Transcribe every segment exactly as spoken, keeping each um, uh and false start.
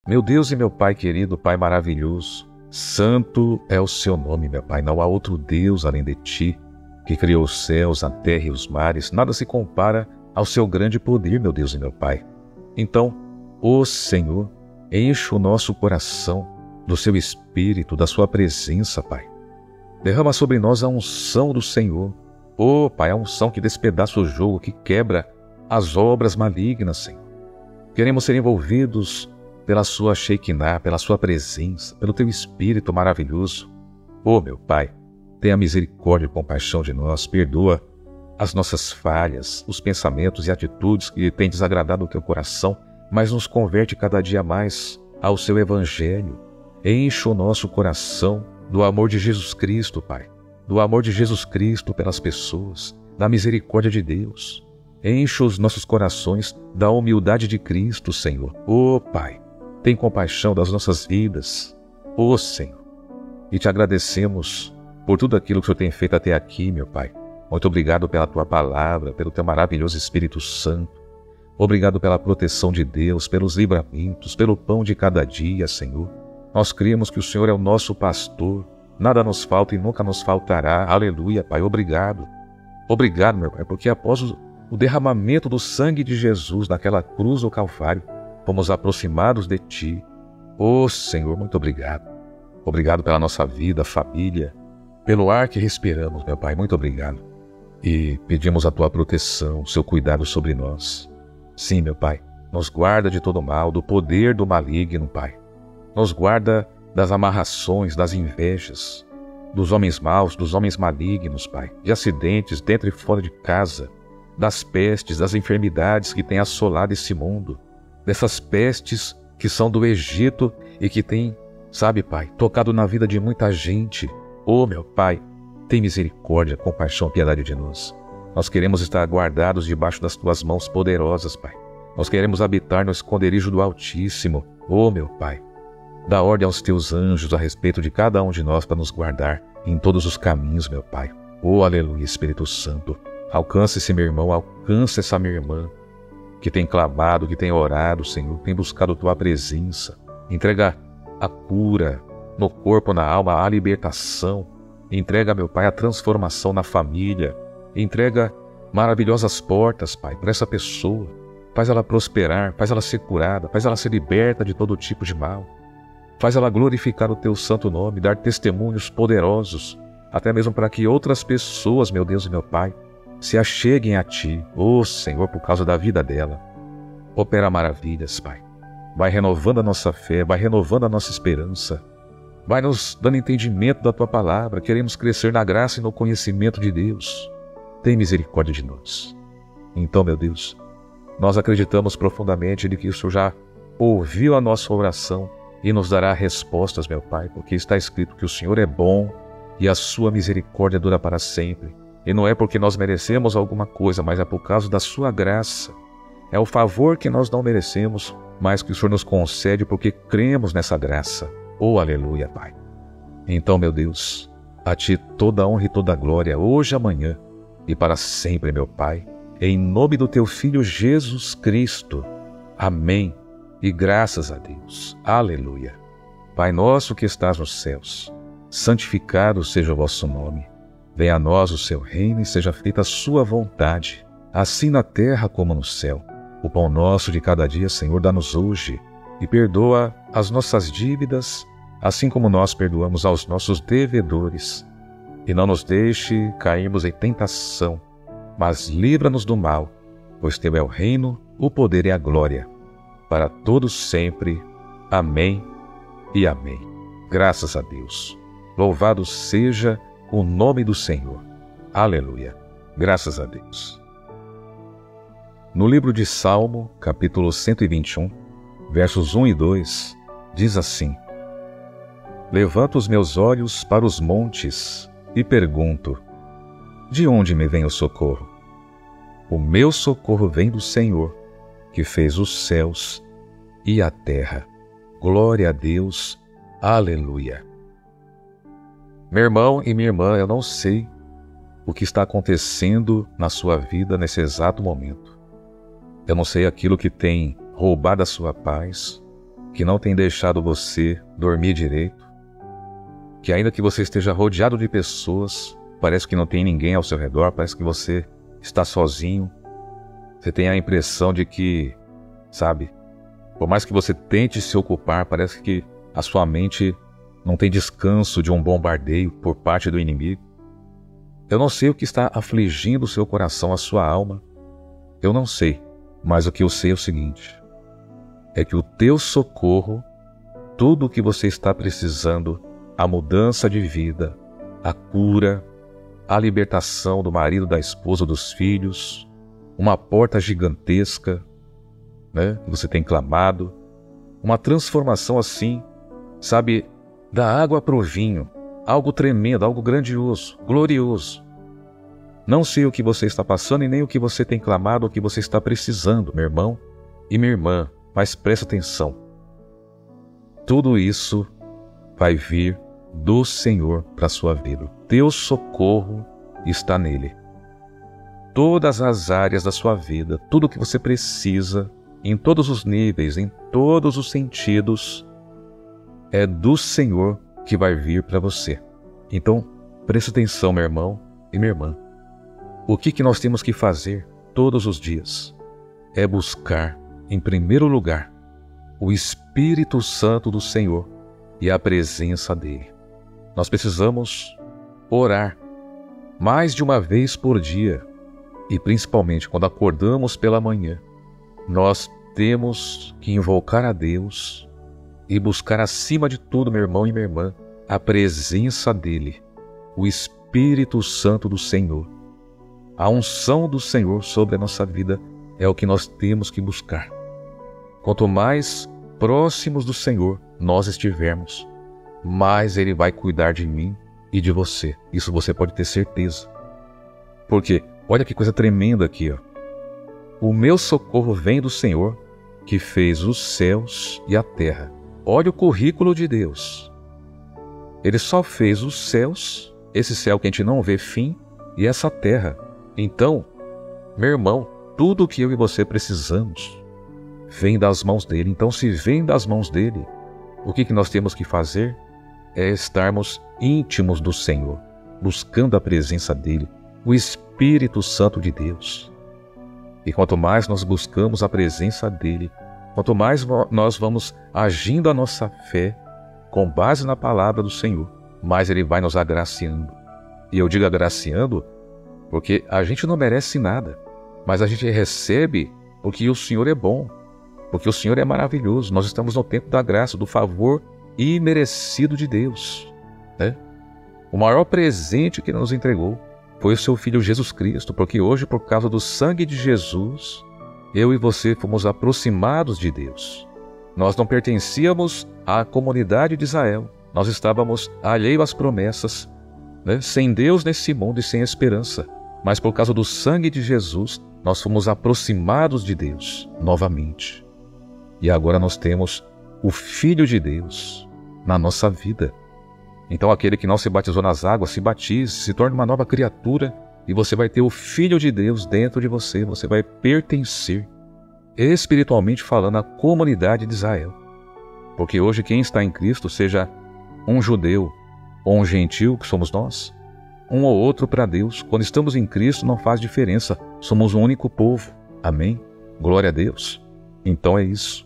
Meu Deus e meu Pai querido, Pai maravilhoso, santo é o seu nome, meu Pai. Não há outro Deus além de ti, que criou os céus, a terra e os mares. Nada se compara ao seu grande poder, meu Deus e meu Pai. Então, ó Senhor, enche o nosso coração do seu Espírito, da sua presença, Pai. Derrama sobre nós a unção do Senhor. Ó Pai, a unção que despedaça o jogo, que quebra as obras malignas, Senhor. Queremos ser envolvidos pela sua Shekinah, pela sua presença, pelo teu Espírito maravilhoso. Ó meu Pai, tenha misericórdia e compaixão de nós, perdoa as nossas falhas, os pensamentos e atitudes que têm desagradado o teu coração, mas nos converte cada dia mais ao seu Evangelho. Enche o nosso coração do amor de Jesus Cristo, Pai, do amor de Jesus Cristo pelas pessoas, da misericórdia de Deus. Enche os nossos corações da humildade de Cristo, Senhor. Ó Pai, tem compaixão das nossas vidas, ó Senhor. E te agradecemos por tudo aquilo que o Senhor tem feito até aqui, meu Pai. Muito obrigado pela tua palavra, pelo teu maravilhoso Espírito Santo. Obrigado pela proteção de Deus, pelos livramentos, pelo pão de cada dia, Senhor. Nós cremos que o Senhor é o nosso pastor. Nada nos falta e nunca nos faltará. Aleluia, Pai. Obrigado. Obrigado, meu Pai, porque após o derramamento do sangue de Jesus naquela cruz do Calvário, fomos aproximados de Ti. Ô Senhor, muito obrigado. Obrigado pela nossa vida, família, pelo ar que respiramos, meu Pai. Muito obrigado. E pedimos a Tua proteção, o Seu cuidado sobre nós. Sim, meu Pai, nos guarda de todo mal, do poder do maligno, Pai. Nos guarda das amarrações, das invejas, dos homens maus, dos homens malignos, Pai, de acidentes dentro e fora de casa, das pestes, das enfermidades que têm assolado esse mundo, dessas pestes que são do Egito e que têm, sabe, Pai, tocado na vida de muita gente. Ô, meu Pai, tem misericórdia, compaixão, piedade de nós. Nós queremos estar guardados debaixo das Tuas mãos poderosas, Pai. Nós queremos habitar no esconderijo do Altíssimo. Ô, meu Pai, dá ordem aos Teus anjos a respeito de cada um de nós para nos guardar em todos os caminhos, meu Pai. Oh, aleluia, Espírito Santo. Alcance esse meu irmão, alcance essa minha irmã, que tem clamado, que tem orado, Senhor, tem buscado Tua presença. Entrega a cura no corpo, na alma, a libertação. Entrega, meu Pai, a transformação na família. Entrega maravilhosas portas, Pai, para essa pessoa. Faz ela prosperar, faz ela ser curada, faz ela ser liberta de todo tipo de mal. Faz ela glorificar o Teu santo nome, dar testemunhos poderosos, até mesmo para que outras pessoas, meu Deus e meu Pai, se acheguem a Ti, ó Senhor, por causa da vida dela. Opera maravilhas, Pai. Vai renovando a nossa fé, vai renovando a nossa esperança. Vai nos dando entendimento da Tua palavra. Queremos crescer na graça e no conhecimento de Deus. Tem misericórdia de nós. Então, meu Deus, nós acreditamos profundamente de que o Senhor já ouviu a nossa oração e nos dará respostas, meu Pai, porque está escrito que o Senhor é bom e a sua misericórdia dura para sempre. E não é porque nós merecemos alguma coisa, mas é por causa da sua graça. É o favor que nós não merecemos, mas que o Senhor nos concede porque cremos nessa graça. Oh, aleluia, Pai. Então, meu Deus, a Ti toda a honra e toda a glória, hoje, amanhã e para sempre, meu Pai, em nome do Teu Filho Jesus Cristo. Amém. E graças a Deus. Aleluia. Pai nosso que estás nos céus, santificado seja o vosso nome. Venha a nós o seu reino e seja feita a sua vontade, assim na terra como no céu. O pão nosso de cada dia, Senhor, dá-nos hoje, e perdoa as nossas dívidas, assim como nós perdoamos aos nossos devedores. E não nos deixe cairmos em tentação, mas livra-nos do mal, pois Teu é o reino, o poder e a glória, para todos sempre. Amém e amém. Graças a Deus. Louvado seja o nome do Senhor. Aleluia. Graças a Deus. No livro de Salmo, capítulo cento e vinte e um, versos um e dois, diz assim: Levanto os meus olhos para os montes e pergunto: de onde me vem o socorro? O meu socorro vem do Senhor, que fez os céus e a terra. Glória a Deus. Aleluia. Meu irmão e minha irmã, eu não sei o que está acontecendo na sua vida nesse exato momento. Eu não sei aquilo que tem roubado a sua paz, que não tem deixado você dormir direito, que ainda que você esteja rodeado de pessoas, parece que não tem ninguém ao seu redor, parece que você está sozinho. Você tem a impressão de que, sabe, por mais que você tente se ocupar, parece que a sua mente não tem descanso de um bombardeio por parte do inimigo. Eu não sei o que está afligindo o seu coração, a sua alma. Eu não sei, mas o que eu sei é o seguinte: é que o teu socorro, tudo o que você está precisando, a mudança de vida, a cura, a libertação do marido, da esposa, dos filhos, uma porta gigantesca, né, que você tem clamado, uma transformação assim, sabe, da água para o vinho, algo tremendo, algo grandioso, glorioso. Não sei o que você está passando e nem o que você tem clamado, o que você está precisando, meu irmão e minha irmã, mas presta atenção. Tudo isso vai vir do Senhor para a sua vida. O teu socorro está nele. Todas as áreas da sua vida, tudo o que você precisa, em todos os níveis, em todos os sentidos, é do Senhor que vai vir para você. Então, preste atenção, meu irmão e minha irmã. O que, que nós temos que fazer todos os dias? É buscar, em primeiro lugar, o Espírito Santo do Senhor e a presença dele. Nós precisamos orar mais de uma vez por dia, e principalmente quando acordamos pela manhã, nós temos que invocar a Deus e buscar acima de tudo, meu irmão e minha irmã, a presença dele, o Espírito Santo do Senhor. A unção do Senhor sobre a nossa vida é o que nós temos que buscar. Quanto mais próximos do Senhor nós estivermos, mais Ele vai cuidar de mim e de você. Isso você pode ter certeza. Porque, olha que coisa tremenda aqui, ó. O meu socorro vem do Senhor, que fez os céus e a terra. Olha o currículo de Deus. Ele só fez os céus, esse céu que a gente não vê fim, e essa terra. Então, meu irmão, tudo o que eu e você precisamos vem das mãos dele. Então, se vem das mãos dele, o que, que nós temos que fazer é estarmos íntimos do Senhor, buscando a presença dele, o Espírito Santo de Deus. E quanto mais nós buscamos a presença dele, quanto mais nós vamos agindo a nossa fé com base na palavra do Senhor, mais ele vai nos agraciando. E eu digo agraciando porque a gente não merece nada, mas a gente recebe porque o Senhor é bom, porque o Senhor é maravilhoso. Nós estamos no tempo da graça, do favor imerecido de Deus, né? O maior presente que Ele nos entregou foi o seu Filho Jesus Cristo, porque hoje, por causa do sangue de Jesus, eu e você fomos aproximados de Deus. Nós não pertencíamos à comunidade de Israel, nós estávamos alheios às promessas, né? Sem Deus nesse mundo e sem esperança. Mas por causa do sangue de Jesus, nós fomos aproximados de Deus novamente. E agora nós temos o Filho de Deus na nossa vida. Então aquele que não se batizou nas águas, se batize, se torne uma nova criatura, e você vai ter o Filho de Deus dentro de você. Você vai pertencer, espiritualmente falando, à comunidade de Israel. Porque hoje quem está em Cristo, seja um judeu ou um gentil, que somos nós, um ou outro para Deus, quando estamos em Cristo não faz diferença, somos um único povo. Amém? Glória a Deus. Então é isso.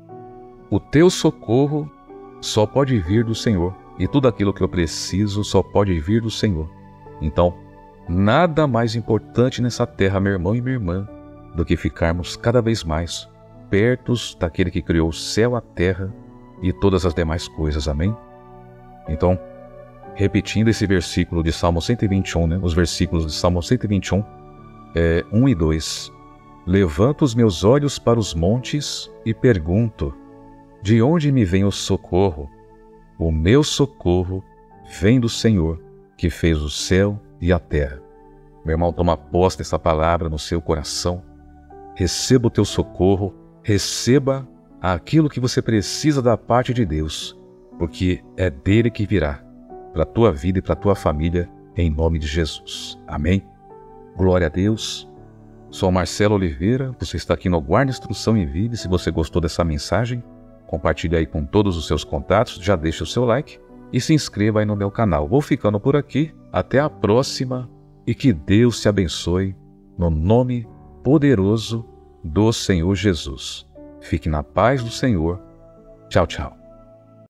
O teu socorro só pode vir do Senhor, e tudo aquilo que eu preciso só pode vir do Senhor. Então, nada mais importante nessa terra, meu irmão e minha irmã, do que ficarmos cada vez mais perto daquele que criou o céu, a terra e todas as demais coisas. Amém? Então, repetindo esse versículo de Salmo cento e vinte e um, né? Os versículos de Salmo cento e vinte e um, é, um e dois. Levanto os meus olhos para os montes e pergunto, de onde me vem o socorro? O meu socorro vem do Senhor, que fez o céu e a terra. Meu irmão, toma posse dessa palavra no seu coração. Receba o teu socorro, receba aquilo que você precisa da parte de Deus, porque é dele que virá para a tua vida e para a tua família, em nome de Jesus. Amém? Glória a Deus. Sou Marcelo Oliveira, você está aqui no Guarda Instrução e Vive. Se você gostou dessa mensagem, compartilhe aí com todos os seus contatos, já deixa o seu like e se inscreva aí no meu canal. Vou ficando por aqui, até a próxima e que Deus te abençoe no nome poderoso do Senhor Jesus. Fique na paz do Senhor. Tchau, tchau.